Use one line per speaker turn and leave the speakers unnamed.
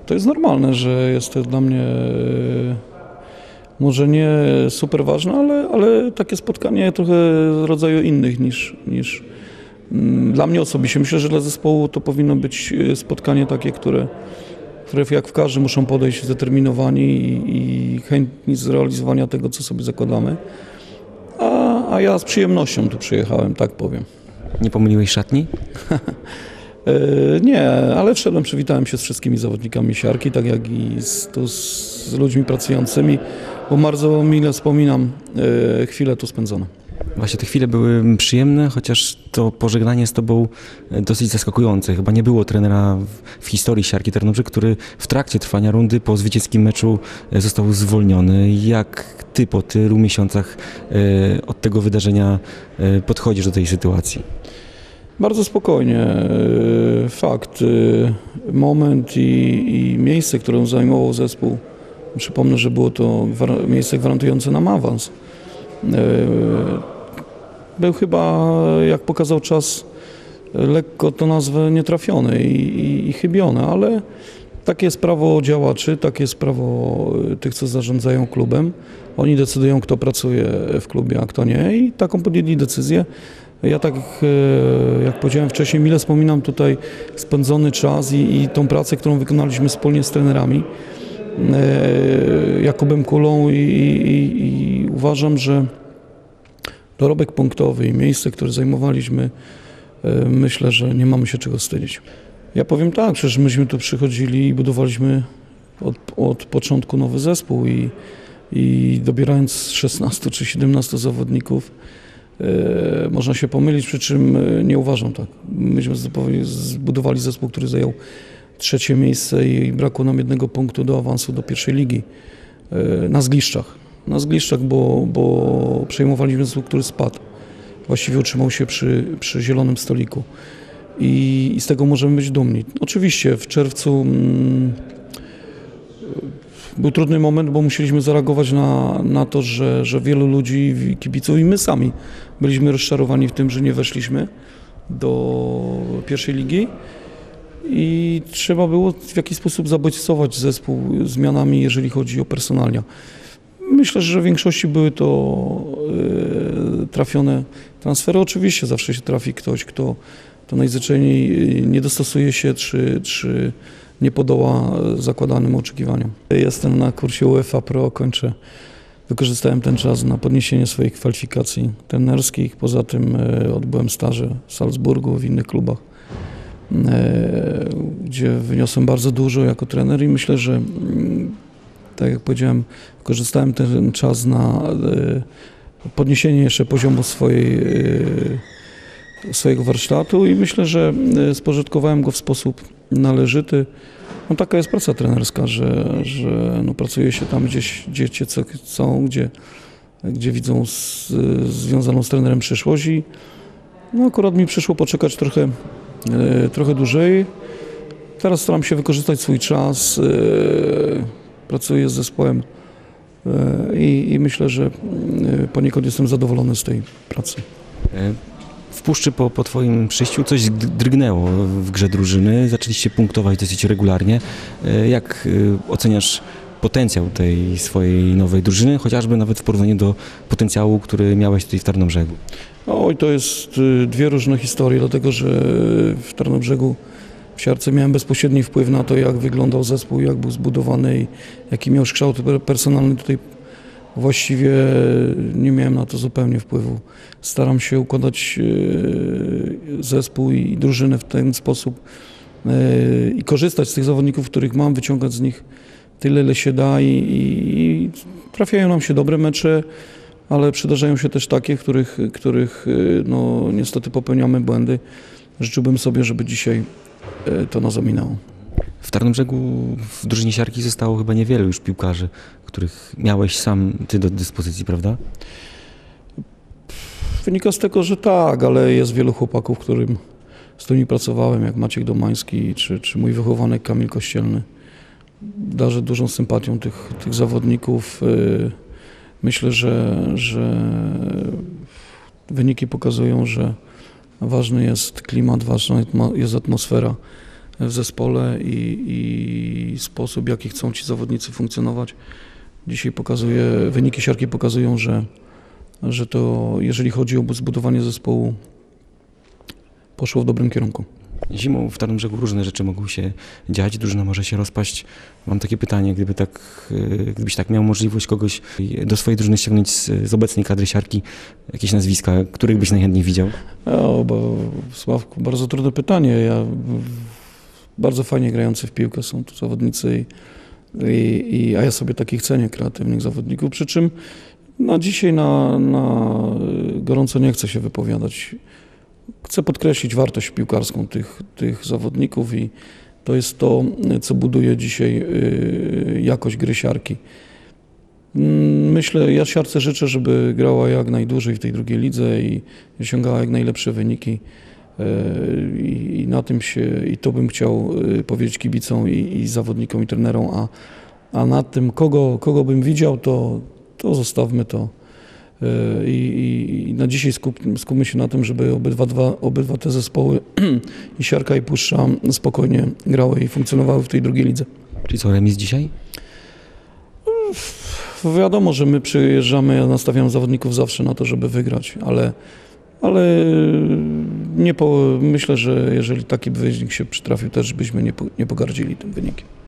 To jest normalne, że jest to dla mnie może nie super ważne, ale takie spotkanie trochę z rodzaju innych niż dla mnie osobiście. Myślę, że dla zespołu to powinno być spotkanie takie, które jak w każdym muszą podejść zdeterminowani i chętni zrealizowania tego, co sobie zakładamy. A ja z przyjemnością tu przyjechałem, tak powiem.
Nie pomyliłeś szatni?
Nie, ale wszedłem, przywitałem się z wszystkimi zawodnikami siarki, tak jak i z ludźmi pracującymi, bo bardzo mile wspominam chwile tu spędzone.
Właśnie te chwile były przyjemne, chociaż to pożegnanie z tobą dosyć zaskakujące. Chyba nie było trenera w historii siarki Tarnobrzeg, który w trakcie trwania rundy po zwycięskim meczu został zwolniony. Jak ty po tylu miesiącach od tego wydarzenia podchodzisz do tej sytuacji?
Bardzo spokojnie. Fakt, moment i miejsce, które zajmował zespół. Przypomnę, że było to miejsce gwarantujące nam awans. Był chyba, jak pokazał czas, lekko to nazwę nietrafiony i chybiony, ale takie jest prawo działaczy, takie jest prawo tych, co zarządzają klubem. Oni decydują, kto pracuje w klubie, a kto nie i taką podjęli decyzję. Ja tak, jak powiedziałem wcześniej, mile wspominam tutaj spędzony czas i tą pracę, którą wykonaliśmy wspólnie z trenerami, Jakubem Kulą i uważam, że dorobek punktowy i miejsce, które zajmowaliśmy, myślę, że nie mamy się czego wstydzić. Ja powiem tak, przecież myśmy tu przychodzili i budowaliśmy od początku nowy zespół i dobierając 16 czy 17 zawodników, można się pomylić, przy czym nie uważam tak. Myśmy zbudowali zespół, który zajął 3. miejsce i brakło nam 1 punktu do awansu do pierwszej ligi na Zgliszczach. Bo przejmowaliśmy zespół, który spadł. Właściwie utrzymał się przy zielonym stoliku. I z tego możemy być dumni. Oczywiście w czerwcu był trudny moment, bo musieliśmy zareagować na to, że wielu ludzi, kibiców i my sami byliśmy rozczarowani w tym, że nie weszliśmy do pierwszej ligi i trzeba było w jakiś sposób zabodźcować zespół zmianami, jeżeli chodzi o personalia. Myślę, że w większości były to trafione transfery. Oczywiście zawsze się trafi ktoś, kto najzwyczajniej nie dostosuje się czy nie podoła zakładanym oczekiwaniom. Jestem na kursie UEFA Pro, wykorzystałem ten czas na podniesienie swoich kwalifikacji trenerskich. Poza tym odbyłem staże w Salzburgu, w innych klubach, gdzie wyniosłem bardzo dużo jako trener i myślę, że tak jak powiedziałem, wykorzystałem ten czas na podniesienie jeszcze poziomu swojego warsztatu i myślę, że spożytkowałem go w sposób należyty. No, taka jest praca trenerska, że pracuje się tam gdzie ci chcą, gdzie widzą związaną z trenerem przyszłość i akurat mi przyszło poczekać trochę dłużej. Teraz staram się wykorzystać swój czas, pracuję z zespołem i myślę, że poniekąd jestem zadowolony z tej pracy.
W Puszczy po twoim przyjściu coś drgnęło w grze drużyny, zaczęliście punktować dosyć regularnie. Jak oceniasz potencjał tej swojej nowej drużyny, chociażby nawet w porównaniu do potencjału, który miałeś tutaj w Tarnobrzegu?
Oj, to jest dwie różne historie, dlatego że w Tarnobrzegu w siarce miałem bezpośredni wpływ na to, jak wyglądał zespół, jak był zbudowany i jaki miał kształt personalny. Tutaj właściwie nie miałem na to zupełnie wpływu. Staram się układać zespół i drużynę w ten sposób i korzystać z tych zawodników, których mam, wyciągać z nich tyle, ile się da i trafiają nam się dobre mecze, ale przydarzają się też takie, w których no, niestety popełniamy błędy. Życzyłbym sobie, żeby dzisiaj to nas ominęło.
W Tarnobrzegu w drużynie siarki zostało chyba niewielu już piłkarzy, których miałeś sam ty do dyspozycji, prawda?
Wynika z tego, że tak, ale jest wielu chłopaków, z którymi pracowałem, jak Maciek Domański czy mój wychowanek Kamil Kościelny. Darzę dużą sympatią tych zawodników. Myślę, że wyniki pokazują, że ważny jest klimat, ważna jest atmosfera w zespole i i sposób, w jaki chcą ci zawodnicy funkcjonować. Dzisiaj wyniki siarki pokazują, że to, jeżeli chodzi o zbudowanie zespołu, poszło w dobrym kierunku.
Zimą w Tarnobrzegu różne rzeczy mogą się dziać, drużyna może się rozpaść. Mam takie pytanie, gdybyś tak miał możliwość kogoś do swojej drużyny ściągnąć z obecnej kadry siarki, jakieś nazwiska, których byś najchętniej widział?
Sławku, bardzo trudne pytanie. Bardzo fajnie grający w piłkę są tu zawodnicy, a ja sobie takich cenię, kreatywnych zawodników, przy czym dzisiaj na gorąco nie chcę się wypowiadać. Chcę podkreślić wartość piłkarską tych zawodników i to jest to, co buduje dzisiaj jakość gry siarki. Ja siarce życzę, żeby grała jak najdłużej w tej drugiej lidze i osiągała jak najlepsze wyniki. I na tym i to bym chciał powiedzieć kibicom i zawodnikom i trenerom, a nad tym, kogo bym widział, to zostawmy to. I na dzisiaj skupmy się na tym, żeby obydwa te zespoły, i siarka, i Puszcza, spokojnie grały i funkcjonowały w tej drugiej lidze.
Czyli co, remis dzisiaj?
Wiadomo, że my przyjeżdżamy, ja nastawiam zawodników zawsze na to, żeby wygrać, ale myślę, że jeżeli taki wynik się przytrafił, też byśmy nie pogardzili tym wynikiem.